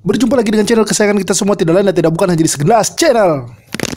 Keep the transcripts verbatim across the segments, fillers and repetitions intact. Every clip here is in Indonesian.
Berjumpa lagi dengan channel kesayangan kita semua, tidak lain dan tidak bukan hanya di Segelas Channel.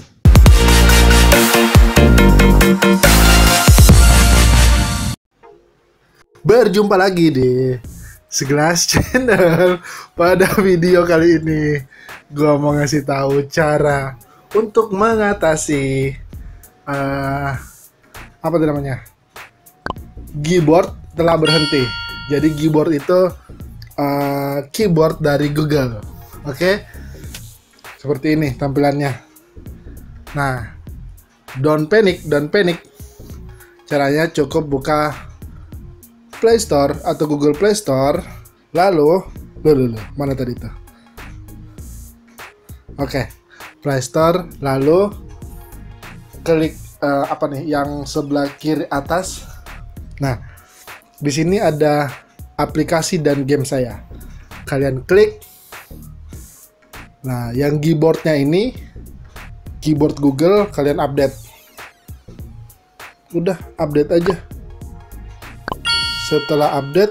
Berjumpa lagi di Segelas Channel. Pada video kali ini gua mau ngasih tahu cara untuk mengatasi uh, apa itu namanya, keyboard telah berhenti. Jadi keyboard itu uh, keyboard dari Google. Oke, okay? Seperti ini tampilannya. Nah, don't panic, don't panic. Caranya cukup buka Play Store atau Google Play Store, lalu, loh, loh, loh, mana tadi tuh? Oke, okay. Play Store, lalu klik uh, apa nih? Yang sebelah kiri atas. Nah, di sini ada aplikasi dan game saya. Kalian klik. Nah, yang keyboardnya ini keyboard Google, kalian update. Udah, update aja. Setelah update,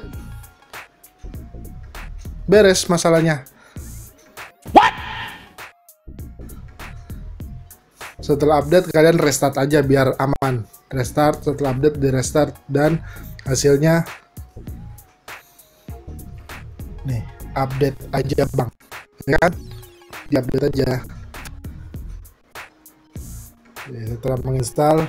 beres masalahnya. What? Setelah update, kalian restart aja biar aman. Restart, setelah update di restart, dan hasilnya nih, update aja bang, ya kan? Di update aja. Setelah menginstal,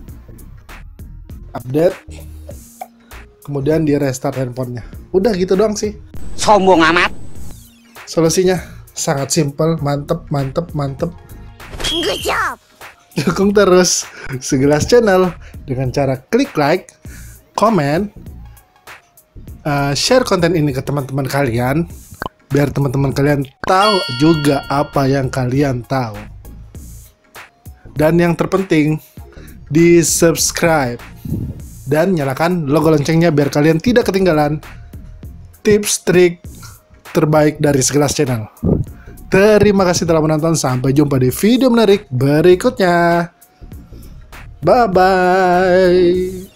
update, kemudian di restart handphonenya. Udah gitu doang sih. Sombong amat. Solusinya sangat simpel, mantep, mantep, mantep. Good job. Dukung terus Segelas Channel dengan cara klik like, komen, uh, share konten ini ke teman-teman kalian, biar teman-teman kalian tahu juga apa yang kalian tahu. Dan yang terpenting, di subscribe dan nyalakan logo loncengnya biar kalian tidak ketinggalan tips trik terbaik dari Segelas Channel. Terima kasih telah menonton, sampai jumpa di video menarik berikutnya. Bye bye.